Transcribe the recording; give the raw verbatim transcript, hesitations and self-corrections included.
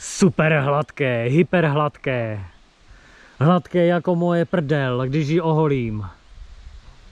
Super hladké, hyperhladké. Hladké jako moje prdel, když ji oholím.